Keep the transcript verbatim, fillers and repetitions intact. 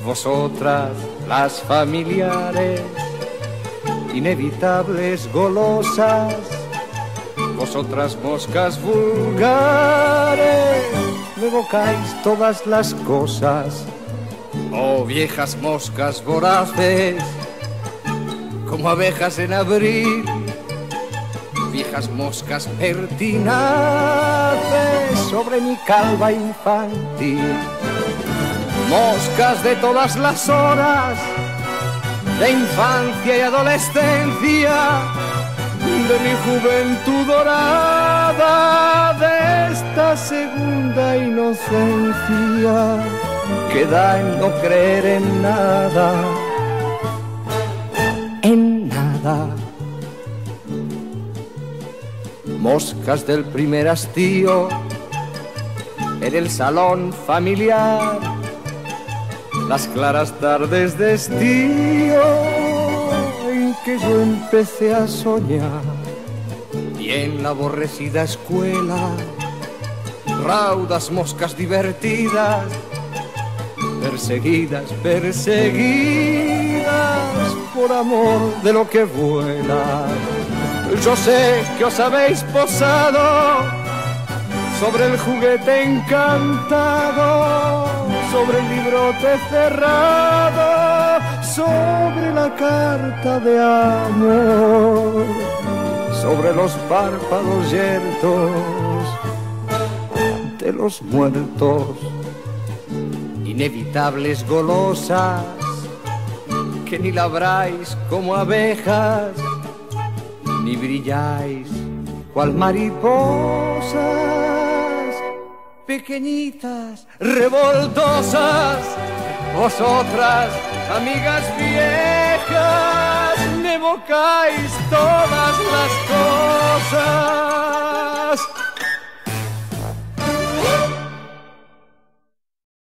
vosotras las familiares, inevitables golosas, vosotras moscas vulgares, me evocáis todas las cosas, oh viejas moscas voraces, como abejas en abril, viejas moscas pertinaces sobre mi calva infantil, moscas de todas las horas, de infancia y adolescencia, de mi juventud dorada, de esta segunda inocencia que da en no creer en nada, en nada. Moscas del primer hastío en el salón familiar, las claras tardes de estío en que yo empecé a soñar, y en la aborrecida escuela raudas moscas divertidas, perseguidas, perseguidas por amor de lo que vuela. Yo sé que os habéis posado sobre el juguete encantado, sobre el librote cerrado, sobre la carta de amor, sobre los párpados yertos de los muertos, inevitables golosas que ni labráis como abejas, ni brilláis cual mariposas, pequeñitas, revoltosas, vosotras, amigas viejas, me evocáis todas las cosas.